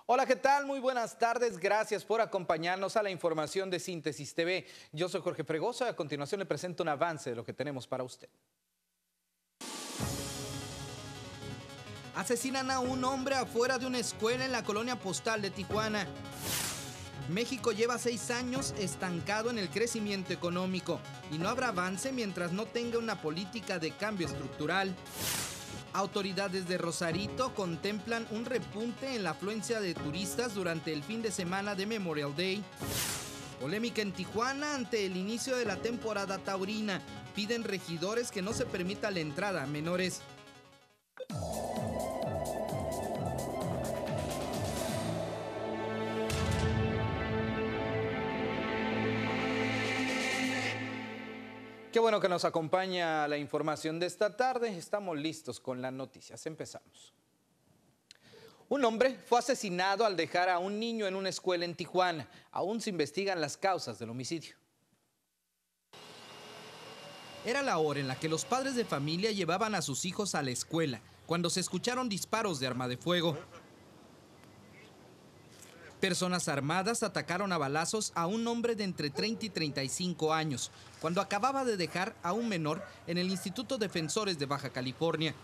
Hola, ¿qué tal? Muy buenas tardes. Gracias por acompañarnos a la información de Síntesis TV. Yo soy Jorge Fregoso y a continuación le presento un avance de lo que tenemos para usted. Asesinan a un hombre afuera de una escuela en la colonia postal de Tijuana. México lleva 6 años estancado en el crecimiento económico y no habrá avance mientras no tenga una política de cambio estructural. Autoridades de Rosarito contemplan un repunte en la afluencia de turistas durante el fin de semana de Memorial Day. Polémica en Tijuana ante el inicio de la temporada taurina. Piden regidores que no se permita la entrada a menores. Qué bueno que nos acompaña la información de esta tarde. Estamos listos con las noticias. Empezamos. Un hombre fue asesinado al dejar a un niño en una escuela en Tijuana. Aún se investigan las causas del homicidio. Era la hora en la que los padres de familia llevaban a sus hijos a la escuela, cuando se escucharon disparos de arma de fuego. Personas armadas atacaron a balazos a un hombre de entre 30 y 35 años, cuando acababa de dejar a un menor en el Instituto Defensores de Baja California.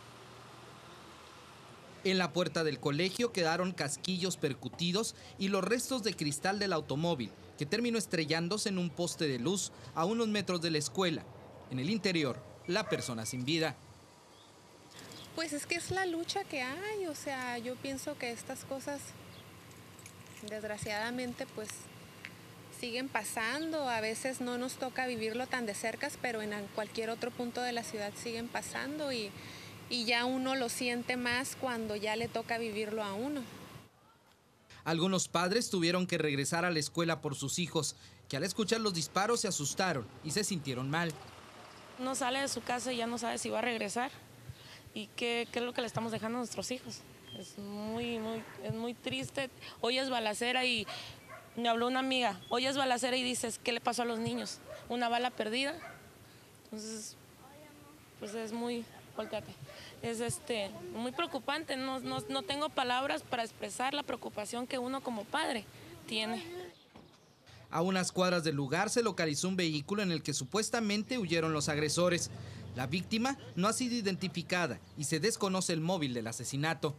En la puerta del colegio quedaron casquillos percutidos y los restos de cristal del automóvil, que terminó estrellándose en un poste de luz a unos metros de la escuela. En el interior, la persona sin vida. Pues es que es la lucha que hay, o sea, yo pienso que estas cosas, desgraciadamente, pues siguen pasando. A veces no nos toca vivirlo tan de cerca, pero en cualquier otro punto de la ciudad siguen pasando y ya uno lo siente más cuando ya le toca vivirlo a uno. Algunos padres tuvieron que regresar a la escuela por sus hijos, que al escuchar los disparos se asustaron y se sintieron mal. No sale de su casa y ya no sabe si va a regresar y qué es lo que le estamos dejando a nuestros hijos. Es muy triste. Hoy es balacera y me habló una amiga. Hoy es balacera y dices, ¿qué le pasó a los niños? Una bala perdida. Entonces, pues es muy, volteate. Es muy preocupante. No tengo palabras para expresar la preocupación que uno como padre tiene. A unas cuadras del lugar se localizó un vehículo en el que supuestamente huyeron los agresores. La víctima no ha sido identificada y se desconoce el móvil del asesinato.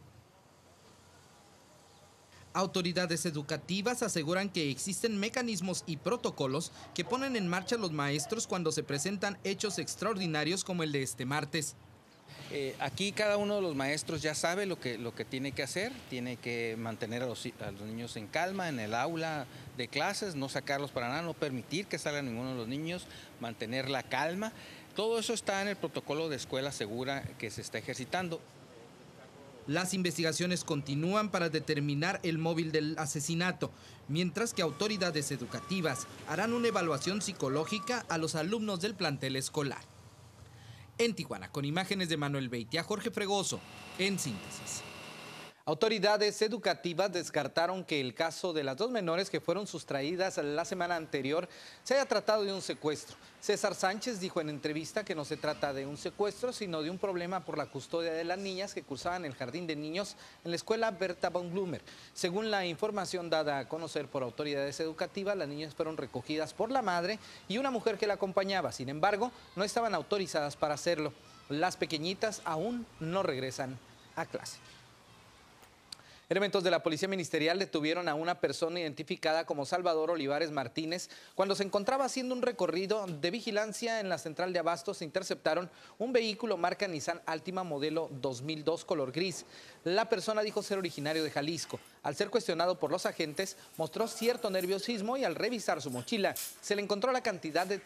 Autoridades educativas aseguran que existen mecanismos y protocolos que ponen en marcha los maestros cuando se presentan hechos extraordinarios como el de este martes. Aquí cada uno de los maestros ya sabe lo que tiene que hacer, tiene que mantener a los niños en calma en el aula de clases, no sacarlos para nada, no permitir que salga ninguno de los niños, mantener la calma. Todo eso está en el protocolo de escuela segura que se está ejercitando. Las investigaciones continúan para determinar el móvil del asesinato, mientras que autoridades educativas harán una evaluación psicológica a los alumnos del plantel escolar. En Tijuana, con imágenes de Manuel Beitia, Jorge Fregoso, en Síntesis. Autoridades educativas descartaron que el caso de las 2 menores que fueron sustraídas la semana anterior se haya tratado de un secuestro. César Sánchez dijo en entrevista que no se trata de un secuestro, sino de un problema por la custodia de las niñas que cursaban el jardín de niños en la escuela Berta von Blumer. Según la información dada a conocer por autoridades educativas, las niñas fueron recogidas por la madre y una mujer que la acompañaba. Sin embargo, no estaban autorizadas para hacerlo. Las pequeñitas aún no regresan a clase. Elementos de la Policía Ministerial detuvieron a una persona identificada como Salvador Olivares Martínez cuando se encontraba haciendo un recorrido de vigilancia en la central de abastos. Se interceptaron un vehículo marca Nissan Altima modelo 2002 color gris. La persona dijo ser originario de Jalisco. Al ser cuestionado por los agentes, mostró cierto nerviosismo y al revisar su mochila se le encontró la cantidad de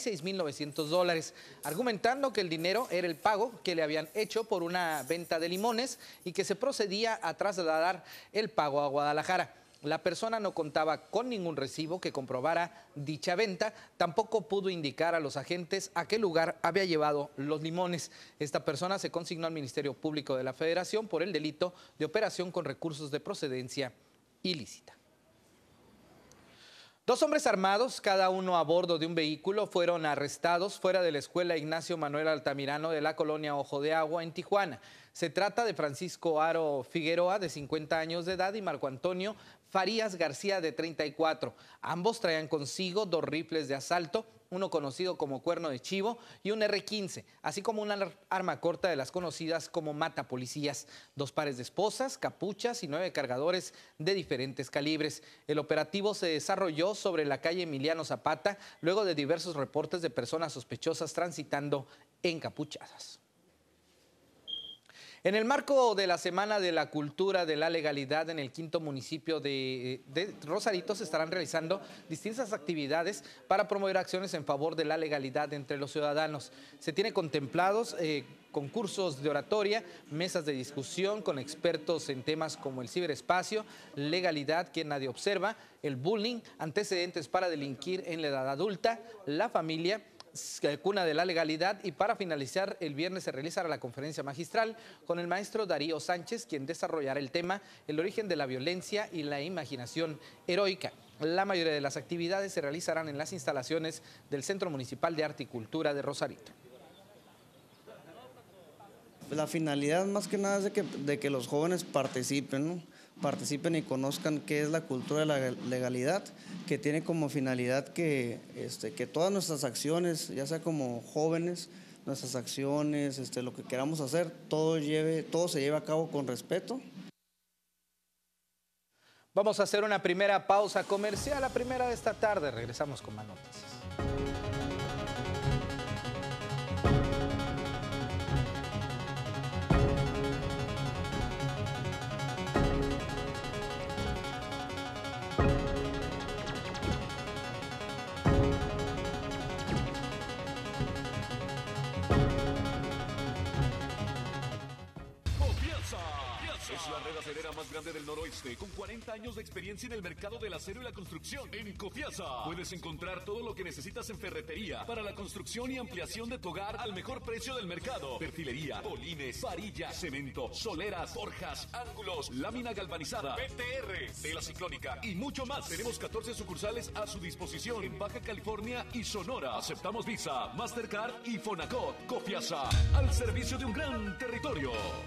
$36,900, argumentando que el dinero era el pago que le habían hecho por una venta de limones y que se procedía a trasladar el pago a Guadalajara. La persona no contaba con ningún recibo que comprobara dicha venta, tampoco pudo indicar a los agentes a qué lugar había llevado los limones. Esta persona se consignó al Ministerio Público de la Federación por el delito de operación con recursos de procedencia ilícita. 2 hombres armados, cada uno a bordo de un vehículo, fueron arrestados fuera de la escuela Ignacio Manuel Altamirano de la colonia Ojo de Agua en Tijuana. Se trata de Francisco Aro Figueroa, de 50 años de edad, y Marco Antonio Farías García, de 34. Ambos traían consigo 2 rifles de asalto, uno conocido como cuerno de chivo y un R-15, así como una arma corta de las conocidas como matapolicías, 2 pares de esposas, capuchas y 9 cargadores de diferentes calibres. El operativo se desarrolló sobre la calle Emiliano Zapata, luego de diversos reportes de personas sospechosas transitando encapuchadas. En el marco de la Semana de la Cultura de la Legalidad en el 5º municipio de Rosarito se estarán realizando distintas actividades para promover acciones en favor de la legalidad entre los ciudadanos. Se tiene contemplados concursos de oratoria, mesas de discusión con expertos en temas como el ciberespacio, legalidad que nadie observa, el bullying, antecedentes para delinquir en la edad adulta, la familia, cuna de la legalidad, y para finalizar el viernes se realizará la conferencia magistral con el maestro Darío Sánchez, quien desarrollará el tema el origen de la violencia y la imaginación heroica. La mayoría de las actividades se realizarán en las instalaciones del Centro Municipal de Arte y Cultura de Rosarito. La finalidad más que nada es de que los jóvenes participen, ¿no? Participen y conozcan qué es la cultura de la legalidad, que tiene como finalidad que todas nuestras acciones, ya sea como jóvenes, nuestras acciones, lo que queramos hacer, todo se lleve a cabo con respeto. Vamos a hacer una primera pausa comercial, la primera de esta tarde. Regresamos con más noticias. Es la red acerera más grande del noroeste, con 40 años de experiencia en el mercado del acero y la construcción. En Cofiasa puedes encontrar todo lo que necesitas en ferretería para la construcción y ampliación de tu hogar al mejor precio del mercado. Perfilería, bolines, varillas, cemento, soleras, forjas, ángulos, lámina galvanizada, PTR, tela ciclónica y mucho más. Tenemos 14 sucursales a su disposición en Baja California y Sonora. Aceptamos Visa, Mastercard y Fonacot. Cofiasa, al servicio de un gran territorio.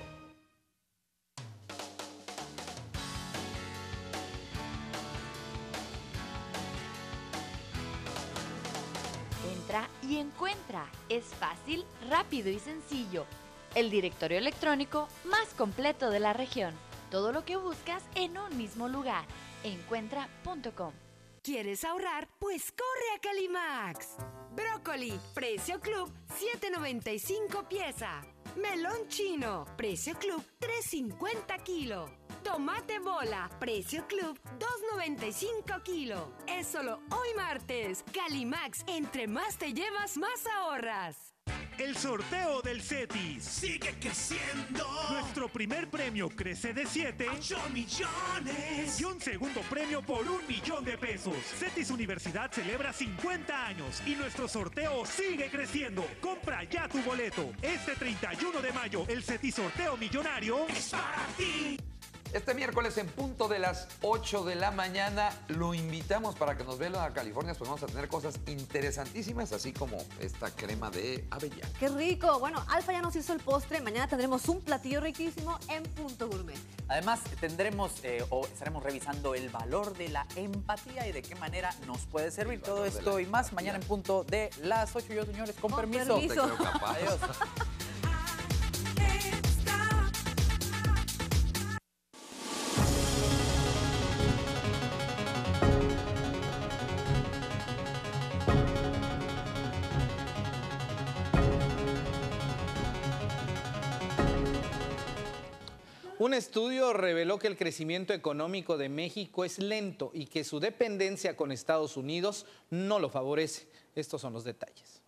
Entra y encuentra. Es fácil, rápido y sencillo. El directorio electrónico más completo de la región. Todo lo que buscas en un mismo lugar. Encuentra.com. ¿Quieres ahorrar? Pues corre a Calimax. Brócoli, precio club, $7.95 pieza. Melón chino, precio club, $3.50 kilo. Tomate bola, precio club, $2.95 kilo. Es solo hoy martes. Calimax, entre más te llevas, más ahorras. El sorteo del CETIS sigue creciendo. Nuestro primer premio crece de 7 a 8 millones. Y un segundo premio por $1 millón de pesos. CETIS Universidad celebra 50 años y nuestro sorteo sigue creciendo. Compra ya tu boleto. Este 31 de mayo, el CETIS Sorteo Millonario es para ti. Este miércoles en punto de las 8 de la mañana lo invitamos para que nos vea a California, pues vamos a tener cosas interesantísimas, así como esta crema de avellana. ¡Qué rico! Bueno, Alfa ya nos hizo el postre, mañana tendremos un platillo riquísimo en Punto Gourmet. Además, estaremos revisando el valor de la empatía y de qué manera nos puede servir todo esto y más mañana en punto de las 8. Yo, señores, con permiso. No te creo capaz. Adiós. Un estudio reveló que el crecimiento económico de México es lento y que su dependencia con Estados Unidos no lo favorece. Estos son los detalles.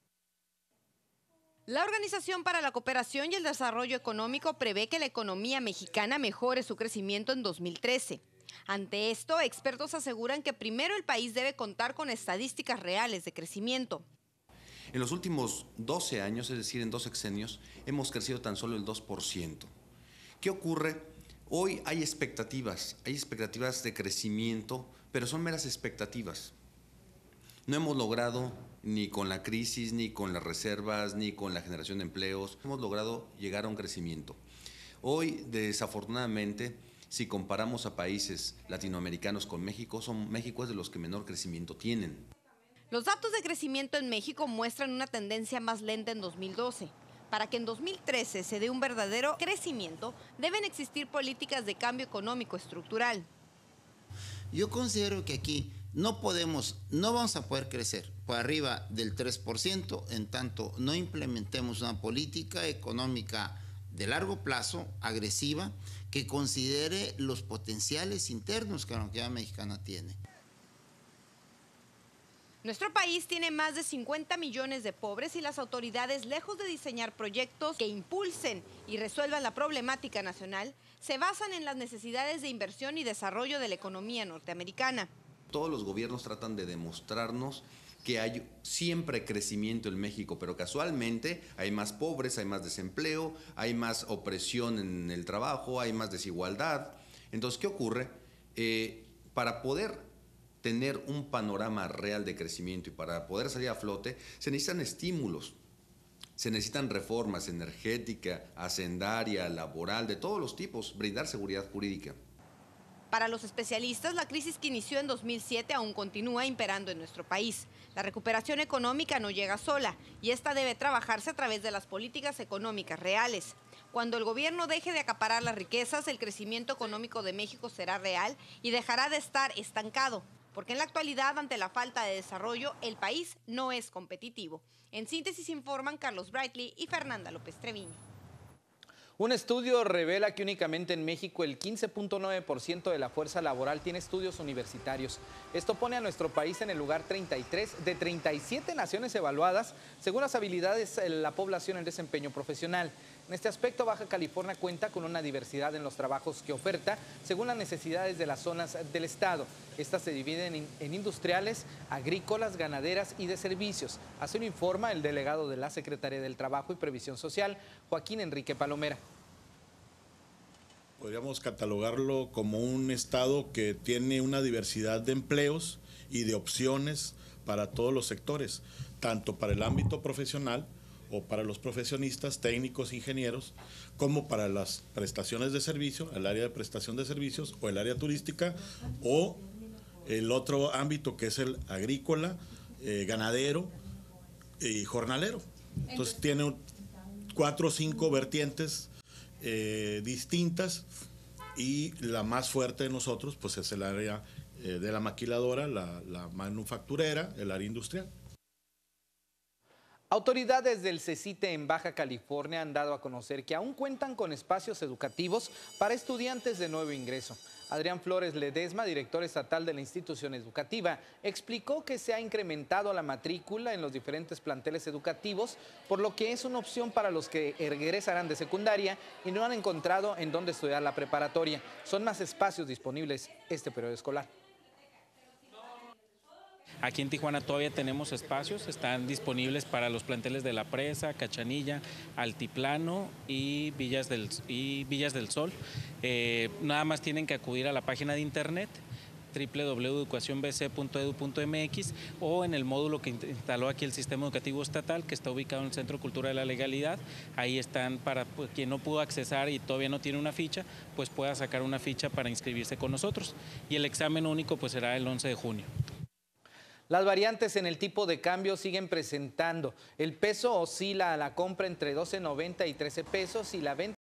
La Organización para la Cooperación y el Desarrollo Económico prevé que la economía mexicana mejore su crecimiento en 2013. Ante esto, expertos aseguran que primero el país debe contar con estadísticas reales de crecimiento. En los últimos 12 años, es decir, en 2 sexenios, hemos crecido tan solo el 2%. ¿Qué ocurre Hoy hay expectativas de crecimiento, pero son meras expectativas. No hemos logrado, ni con la crisis, ni con las reservas, ni con la generación de empleos, hemos logrado llegar a un crecimiento. Hoy, desafortunadamente, si comparamos a países latinoamericanos con México, México es de los que menor crecimiento tienen. Los datos de crecimiento en México muestran una tendencia más lenta en 2012. Para que en 2013 se dé un verdadero crecimiento, deben existir políticas de cambio económico estructural. Yo considero que aquí no vamos a poder crecer por arriba del 3% en tanto no implementemos una política económica de largo plazo, agresiva, que considere los potenciales internos que la economía mexicana tiene. Nuestro país tiene más de 50 millones de pobres y las autoridades, lejos de diseñar proyectos que impulsen y resuelvan la problemática nacional, se basan en las necesidades de inversión y desarrollo de la economía norteamericana. Todos los gobiernos tratan de demostrarnos que hay siempre crecimiento en México, pero casualmente hay más pobres, hay más desempleo, hay más opresión en el trabajo, hay más desigualdad. Entonces, ¿qué ocurre? Para poder tener un panorama real de crecimiento y para poder salir a flote, se necesitan estímulos, se necesitan reformas energética, hacendaria, laboral, de todos los tipos, brindar seguridad jurídica. Para los especialistas, la crisis que inició en 2007 aún continúa imperando en nuestro país. La recuperación económica no llega sola y esta debe trabajarse a través de las políticas económicas reales. Cuando el gobierno deje de acaparar las riquezas, el crecimiento económico de México será real y dejará de estar estancado, porque en la actualidad, ante la falta de desarrollo, el país no es competitivo. En síntesis informan Carlos Brightly y Fernanda López Treviño. Un estudio revela que únicamente en México el 15.9% de la fuerza laboral tiene estudios universitarios. Esto pone a nuestro país en el lugar 33 de 37 naciones evaluadas según las habilidades de la población en desempeño profesional. En este aspecto, Baja California cuenta con una diversidad en los trabajos que oferta según las necesidades de las zonas del estado. Estas se dividen en industriales, agrícolas, ganaderas y de servicios. Así lo informa el delegado de la Secretaría del Trabajo y Previsión Social, Joaquín Enrique Palomera. Podríamos catalogarlo como un estado que tiene una diversidad de empleos y de opciones para todos los sectores, tanto para el ámbito profesional o para los profesionistas, técnicos, ingenieros, como para las prestaciones de servicio, el área de prestación de servicios o el área turística, o el otro ámbito que es el agrícola, ganadero y jornalero. Entonces tiene 4 o 5 vertientes distintas y la más fuerte de nosotros pues es el área de la maquiladora, la manufacturera, el área industrial. Autoridades del CECITE en Baja California han dado a conocer que aún cuentan con espacios educativos para estudiantes de nuevo ingreso. Adrián Flores Ledesma, director estatal de la institución educativa, explicó que se ha incrementado la matrícula en los diferentes planteles educativos, por lo que es una opción para los que egresarán de secundaria y no han encontrado en dónde estudiar la preparatoria. Son más espacios disponibles este periodo escolar. Aquí en Tijuana todavía tenemos espacios, están disponibles para los planteles de La Presa, Cachanilla, Altiplano y Villas del Sol. Nada más tienen que acudir a la página de internet www.educacionbc.edu.mx o en el módulo que instaló aquí el Sistema Educativo Estatal, que está ubicado en el Centro de Cultura de la Legalidad. Ahí están para quien no pudo accesar y todavía no tiene una ficha, pues pueda sacar una ficha para inscribirse con nosotros. Y el examen único pues será el 11 de junio. Las variantes en el tipo de cambio siguen presentando. El peso oscila a la compra entre 12.90 y 13 pesos y la venta